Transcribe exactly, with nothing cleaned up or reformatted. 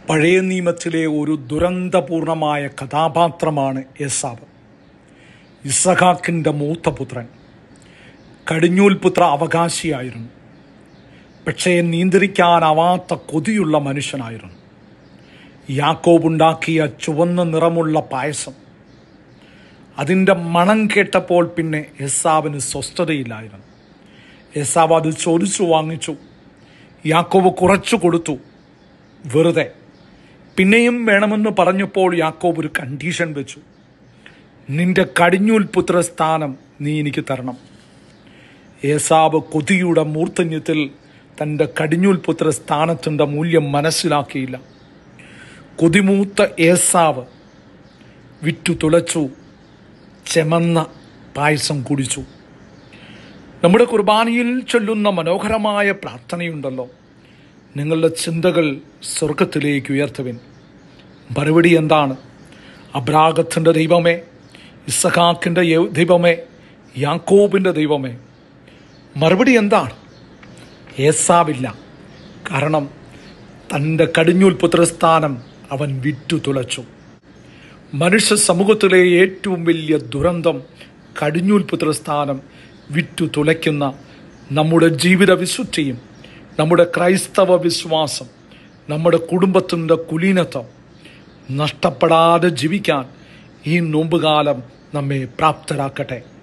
പഴയ നിയമത്തിലെ ഒരു ദുരന്തപൂർണമായ കഥാപാത്രമാണ് ഏസാവ്. ഇസഹാക്കിൻ്റെ മൂത്ത പുത്രൻ, കടിഞ്ഞൂൽപുത്ര അവകാശിയായിരുന്നു. പക്ഷേ നിയന്ത്രിക്കാനാവാത്ത കൊതിയുള്ള മനുഷ്യനായിരുന്നു. യാക്കോബ് ഉണ്ടാക്കിയ ചുവന്ന നിറമുള്ള പായസം, അതിൻ്റെ മണം കേട്ടപ്പോൾ പിന്നെ ഏസാവിന് സ്വസ്ഥതയില്ലായിരുന്നു. ഏസാവ് അത് ചോദിച്ചു വാങ്ങിച്ചു. യാക്കോബ് കുറച്ചു കൊടുത്തു, വെറുതെ. പിന്നെയും വേണമെന്ന് പറഞ്ഞപ്പോൾ യാക്കോബ് ഒരു കണ്ടീഷൻ വെച്ചു. നിന്റെ കടിഞ്ഞൂൽപുത്ര സ്ഥാനം നീ എനിക്ക് തരണം. ഏസാവ് കൊതിയുടെ മൂർധന്യത്തിൽ തൻ്റെ കടിഞ്ഞൂൽപുത്ര സ്ഥാനത്തിൻ്റെ മൂല്യം മനസ്സിലാക്കിയില്ല. കൊതിമൂത്ത ഏസാവ് വിറ്റു തുളച്ചു, ചെമന്ന പായസം കുടിച്ചു. നമ്മുടെ കുർബാനയിൽ ചൊല്ലുന്ന മനോഹരമായ പ്രാർത്ഥനയുണ്ടല്ലോ, നിങ്ങളുടെ ചിന്തകൾ സ്വർഗത്തിലേക്ക് ഉയർത്തുവിൻ. മറുപടി എന്താണ്? അബ്രാഹത്തിൻ്റെ ദൈവമേ, ഇസഹാക്കിൻ്റെ ദൈവമേ, യാക്കോബിൻ്റെ ദൈവമേ. മറുപടി എന്താണ്? ഏസാവില്ല. കാരണം തൻ്റെ കടിഞ്ഞൂൽപുത്രസ്ഥാനം അവൻ വിറ്റു തുളച്ചു. മനുഷ്യ സമൂഹത്തിലെ ഏറ്റവും വലിയ ദുരന്തം കടിഞ്ഞൂൽപുത്രസ്ഥാനം വിറ്റു തുളയ്ക്കുന്ന നമ്മുടെ ജീവിത വിശുദ്ധിയും നമ്മുടെ ക്രൈസ്തവ വിശ്വാസം, നമ്മുടെ കുടുംബത്തിൻ്റെ കുലീനത്വം നഷ്ടപ്പെടാതെ ജീവിക്കാൻ ഈ നോമ്പുകാലം നമ്മെ പ്രാപ്തരാക്കട്ടെ.